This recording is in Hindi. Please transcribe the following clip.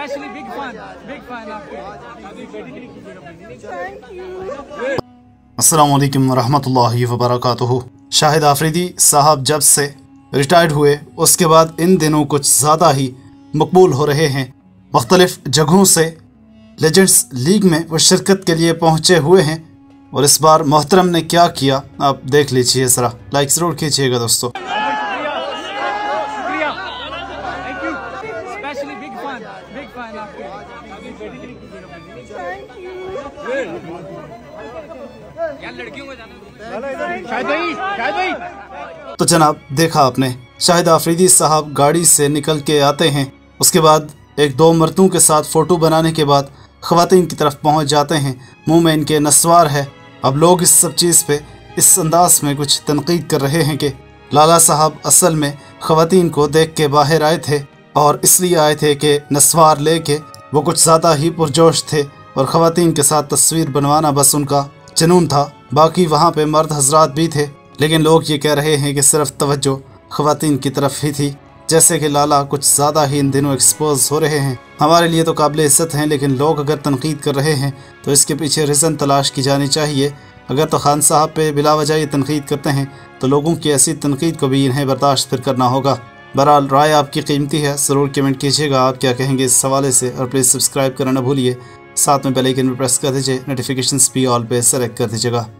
स्पेशली बिग फैन आपके। Thank you. अस्सलाम वालेकुम रहमतुल्लाहि व बरकातुहू। शाहिद आफरीदी साहब जब से रिटायर्ड हुए उसके बाद इन दिनों कुछ ज़्यादा ही मकबूल हो रहे हैं। मुख्तलिफ जगहों से लेजेंड्स लीग में वो शिरकत के लिए पहुँचे हुए हैं और इस बार मोहतरम ने क्या किया आप देख लीजिए ज़रा। लाइक ज़रूर कीजिएगा दोस्तों। तो जनाब देखा आपने, शाहिद आफरीदी साहब गाड़ी से निकल के आते हैं, उसके बाद एक दो मर्दों के साथ फ़ोटो बनाने के बाद ख़वातीन की तरफ पहुंच जाते हैं। मुंह में इनके नस्वार है। अब लोग इस सब चीज़ पे इस अंदाज में कुछ तनकीद कर रहे हैं कि लाला साहब असल में ख़वातीन को देख के बाहर आए थे और इसलिए आए थे कि नस्वार लेके वो कुछ ज़्यादा ही पुरजोश थे और ख़वातीन के साथ तस्वीर बनवाना बस उनका जुनून था। बाकी वहाँ पे मर्द हजरात भी थे, लेकिन लोग ये कह रहे हैं कि सिर्फ तवज्जो ख़वातीन की तरफ ही थी। जैसे कि लाला कुछ ज़्यादा ही इन दिनों एक्सपोज हो रहे हैं। हमारे लिए तो काबिल इज़्ज़त हैं, लेकिन लोग अगर तनकीद कर रहे हैं तो इसके पीछे रीज़न तलाश की जानी चाहिए। अगर तो खान साहब पे बिला वजह ये तनकीद करते हैं तो लोगों की ऐसी तनकीद को भी इन्हें बर्दाश्त फिर करना होगा। बहरहाल राय आपकी कीमती है, ज़रूर कमेंट कीजिएगा आप क्या कहेंगे इस हवाले से, और प्लीज़ सब्सक्राइब करना न भूलिए। साथ में बेल आइकन भी प्रेस कर दीजिए, नोटिफिकेशंस भी ऑल पे सेलेक्ट कर दीजिएगा।